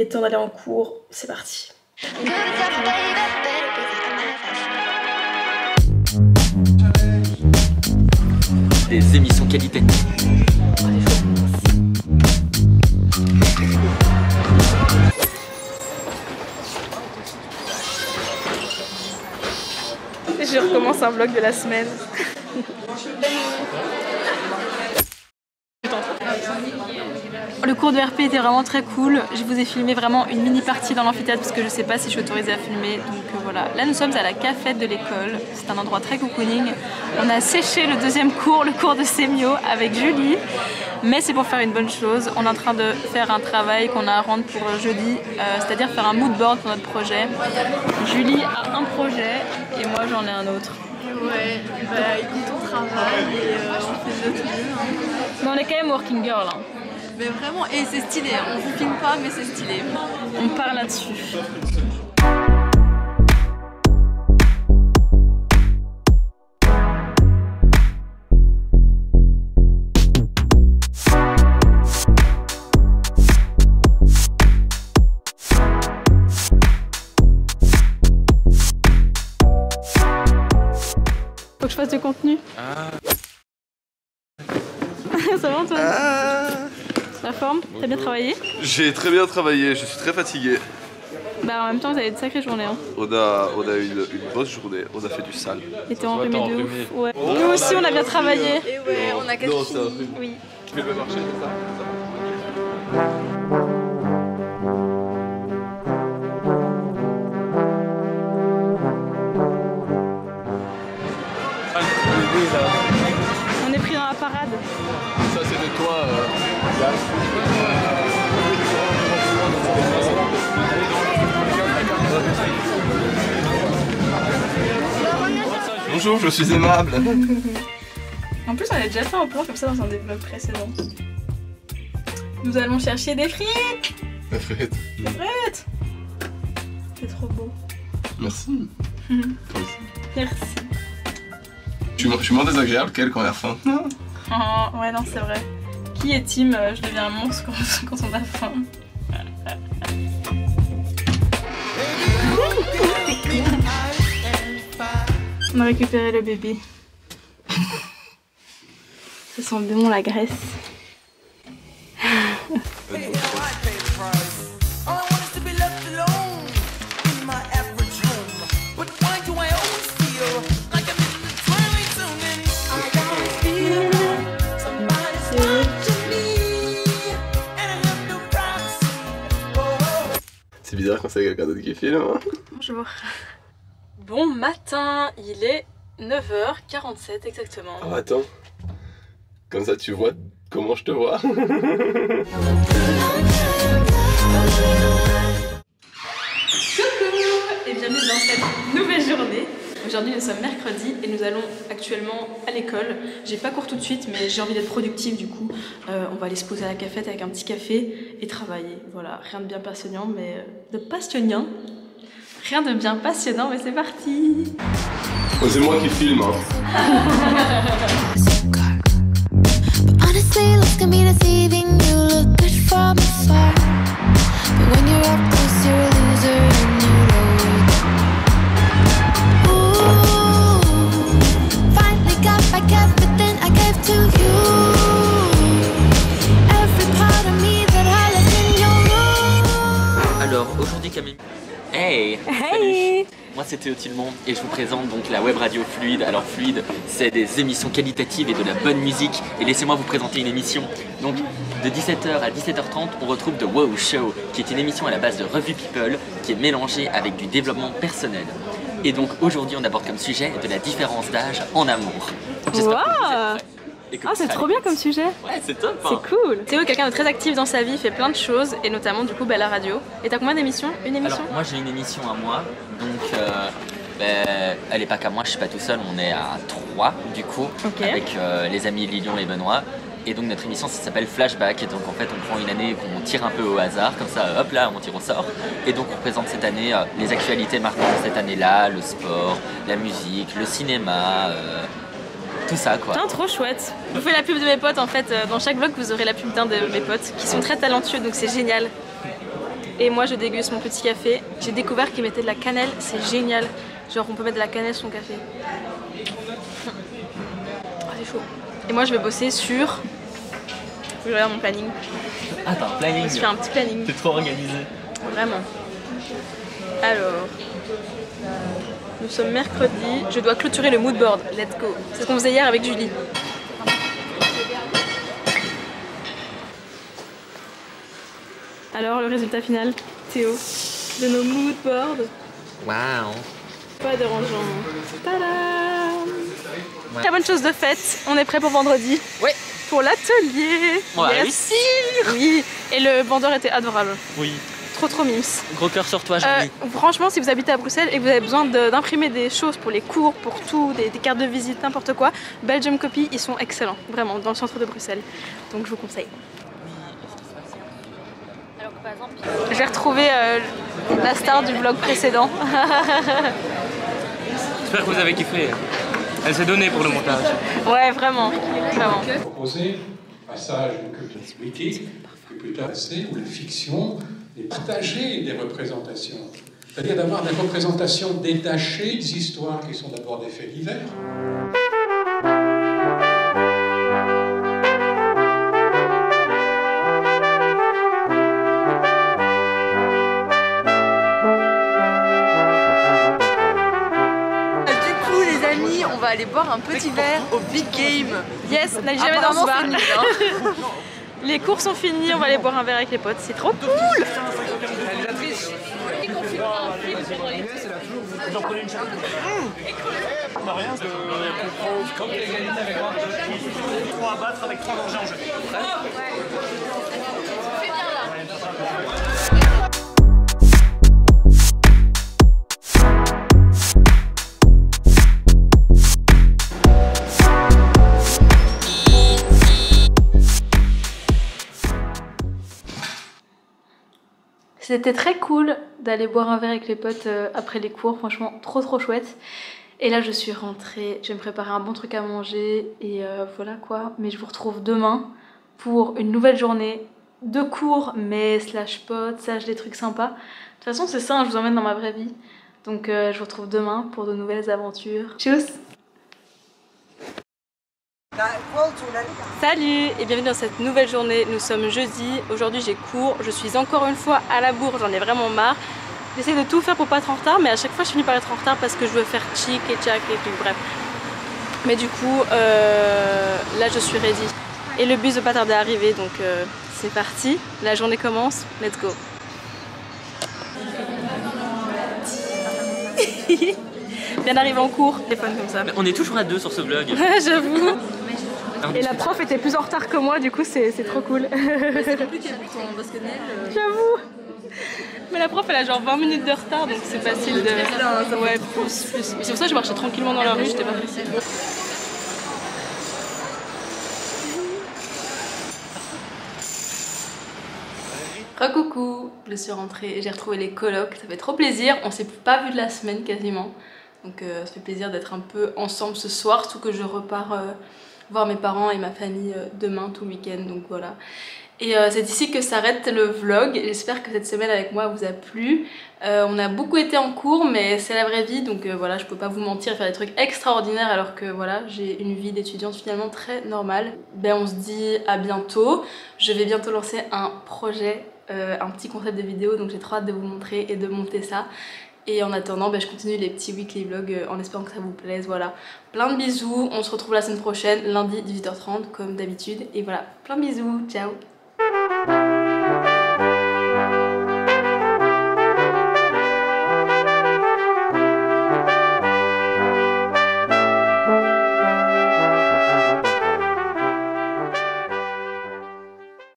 Il est temps d'aller en cours, c'est parti. Des émissions qualitatives. Je recommence un vlog de la semaine. Le cours de RP était vraiment très cool. Je vous ai filmé vraiment une mini partie dans l'amphithéâtre parce que je sais pas si je suis autorisée à filmer. Donc voilà. Là nous sommes à la cafette de l'école. C'est un endroit très cocooning. On a séché le deuxième cours, le cours de sémio avec Julie. Mais c'est pour faire une bonne chose. On est en train de faire un travail qu'on a à rendre pour jeudi. C'est-à-dire faire un mood board pour notre projet. Julie a un projet et moi j'en ai un autre. Ouais, bah écoute, on travaille et on fait de notre mieux. Mais on est quand même working girl. Hein. Mais vraiment, et c'est stylé, on vous filme pas mais c'est stylé. On part là-dessus. Faut que je fasse du contenu. Ça va Antoine? La forme? T'as bien travaillé? J'ai très bien travaillé, je suis très fatigué. Bah en même temps vous avez une sacrée journée hein. On a eu une grosse journée, on a fait du sale. Et t'es enrhumé de ouf. Ouais. Nous aussi on a bien travaillé. Et ouais, on a quasi fini. Oui. Tu fais le marché, c'est ça? On est pris dans la parade. Ça c'est de toi, Bonjour, je suis aimable. En plus on a déjà fait un plan comme ça dans un des vlogs précédents. Nous allons chercher des frites. La frite. Des frites. C'est trop beau. Merci. Merci. Je suis moins désagréable qu'elle quand elle a faim. Oh, ouais non c'est vrai. Qui est team je deviens un monstre quand on a faim. On a récupéré le bébé. Ça sent bon la graisse. C'est bizarre quand c'est quelqu'un d'autre qui filme. Hein. Bonjour. Bon matin, il est 9h47 exactement. Oh attends, comme ça tu vois comment je te vois. Coucou et bienvenue dans cette nouvelle journée. Aujourd'hui nous sommes mercredi et nous allons actuellement à l'école. J'ai pas cours tout de suite mais j'ai envie d'être productive du coup. On va aller se poser à la cafette avec un petit café et travailler. Voilà, rien de bien passionnant mais de passionnant. Rien de bien passionnant mais c'est parti. Oh, c'est moi qui filme. Hein. Alors aujourd'hui Camille. Hey, Hey. Salut. Moi c'est Théo Tillemont et je vous présente donc la web radio Fluide. Alors Fluide c'est des émissions qualitatives et de la bonne musique et laissez-moi vous présenter une émission. Donc de 17h à 17h30 on retrouve The Wow Show qui est une émission à la base de Revue People qui est mélangée avec du développement personnel. Et donc aujourd'hui on aborde comme sujet de la différence d'âge en amour. J'espère que vous êtes prêts. Ah c'est trop bien comme sujet. Ouais c'est top hein. C'est cool. Théo est quelqu'un de très actif dans sa vie, il fait plein de choses et notamment du coup la radio. Et t'as combien d'émissions? Une émission? Alors moi j'ai une émission à moi, donc elle est pas qu'à moi, je suis pas tout seul, on est à 3 du coup, avec les amis Lilian et Benoît. Et donc notre émission ça s'appelle Flashback et donc en fait on prend une année qu'on tire un peu au hasard, comme ça hop là on tire au sort. Et donc on présente cette année les actualités marquantes de cette année-là, le sport, la musique, le cinéma, tout ça quoi. Putain, trop chouette. Je vous fais la pub de mes potes en fait, dans chaque vlog vous aurez la pub d'un de mes potes qui sont très talentueux donc c'est génial. Et moi je déguste mon petit café. J'ai découvert qu'ils mettaient de la cannelle, c'est génial. Genre on peut mettre de la cannelle sur son café. Oh, c'est chaud. Et moi je vais bosser sur... Je regarde mon planning. Ah t'as un planning. Je fais un petit planning. T'es trop organisé. Vraiment. Alors... Nous sommes mercredi, je dois clôturer le mood board. Let's go. C'est ce qu'on faisait hier avec Julie. Alors le résultat final, Théo, de nos mood boards. Waouh. Pas dérangeant. Tadam. Très bonne chose de faite, on est prêt pour vendredi. Oui. Pour l'atelier. On va réussir. Oui, et le vendeur était adorable. Oui. Trop mimes. Gros cœur sur toi, Julie. Franchement, si vous habitez à Bruxelles et que vous avez besoin d'imprimer des choses pour les cours, pour tout, des cartes de visite, n'importe quoi, Belgium Copy, ils sont excellents, vraiment, dans le centre de Bruxelles. Donc je vous conseille. J'ai retrouvé la star du vlog précédent. J'espère que vous avez kiffé. Elle s'est donnée pour le montage. Ouais, vraiment. Proposer un passage que wiki, que plus tard ou la fiction, et partager des représentations. C'est-à-dire d'avoir des représentations détachées des histoires qui sont d'abord des faits divers. On va aller boire un petit verre au Big Game. Yes, n'allez jamais dans ce bar. Les cours sont finis, on va aller boire un verre avec les potes, c'est trop cool. C'était très cool d'aller boire un verre avec les potes après les cours, franchement trop chouette. Et là je suis rentrée, je vais me préparer un bon truc à manger et voilà quoi. Mais je vous retrouve demain pour une nouvelle journée de cours, mais slash potes, slash des trucs sympas. De toute façon c'est ça, hein, je vous emmène dans ma vraie vie. Donc je vous retrouve demain pour de nouvelles aventures. Tchuss! Salut et bienvenue dans cette nouvelle journée, nous sommes jeudi, aujourd'hui j'ai cours, je suis encore une fois à la bourre, j'en ai vraiment marre. J'essaie de tout faire pour pas être en retard, mais à chaque fois je finis par être en retard parce que je veux faire chic et tchac et tout, bref. Mais du coup, là je suis ready. Et le bus ne va pas tarder à arriver, donc c'est parti, la journée commence, let's go. Bien arrivé en cours, téléphone comme ça. Mais on est toujours à deux sur ce vlog. J'avoue. Et la prof était plus en retard que moi, du coup c'est trop cool. C'est compliqué pour ton basketball. J'avoue. Mais la prof elle a genre 20 minutes de retard, donc c'est facile de... Ouais, plus. C'est pour ça que je marchais tranquillement dans la rue, j'étais pas pressée. Recoucou, je suis rentrée, j'ai retrouvé les colocs, ça fait trop plaisir, on s'est pas vu de la semaine quasiment. Donc ça fait plaisir d'être un peu ensemble ce soir, surtout que je repars voir mes parents et ma famille demain tout le week-end, donc voilà. Et c'est ici que s'arrête le vlog, j'espère que cette semaine avec moi vous a plu. On a beaucoup été en cours mais c'est la vraie vie, donc voilà, je peux pas vous mentir et faire des trucs extraordinaires alors que voilà, j'ai une vie d'étudiante finalement très normale. Ben on se dit à bientôt, je vais bientôt lancer un projet, un petit concept de vidéo, donc j'ai trop hâte de vous montrer et de monter ça. Et en attendant, ben, je continue les petits weekly vlogs en espérant que ça vous plaise, voilà. Plein de bisous, on se retrouve la semaine prochaine, lundi 18h30 comme d'habitude. Et voilà, plein de bisous, ciao.